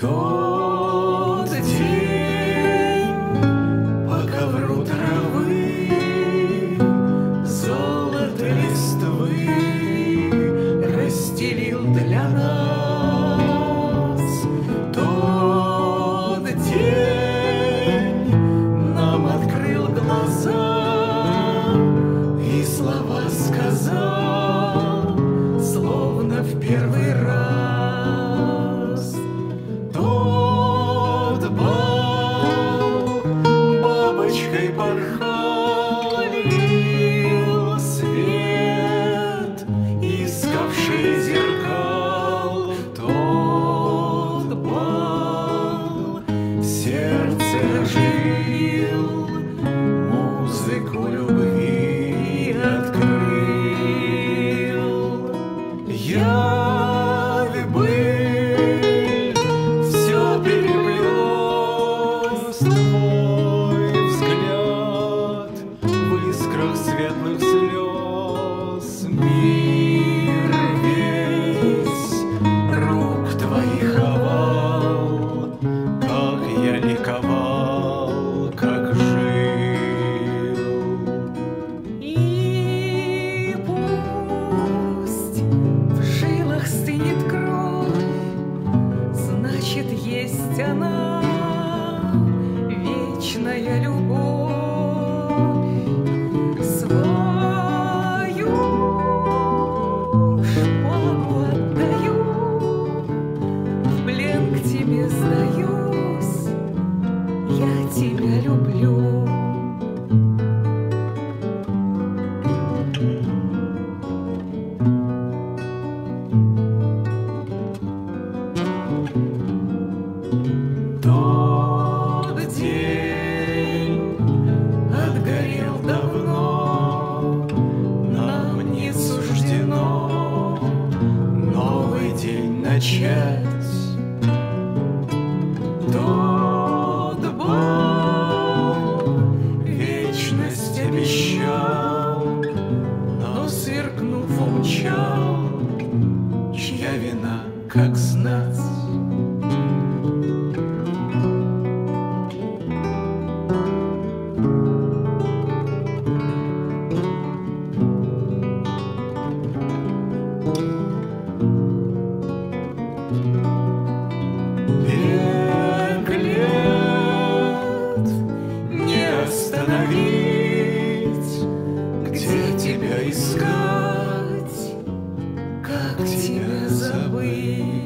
Тот день по ковру травы, золото листвы расстелил для нас. Тот день нам открыл глаза и слова сказал, словно в первый раз. Тот бал бабочкой порхал, лил свет, искавший зеркал. Тот бал в сердце оживил, музыку любви открыл. Явь быль, все переплелось, твой взгляд в искрах светлых слез. Мир весь рук твоих овал, как я ликовал, как жил. И пусть в жилах стынет кровь, значит, есть она, вечная любовь. Свою шпагу отдаю, в плен к тебе сдаюсь, я тебя люблю. Тот день отгорел давно, нам не суждено новый день начать. Тот бал вечность обещал, но, сверкнув, умчал. Чья вина, как знать? Век лет не остановить, где тебя искать, как тебя забыть.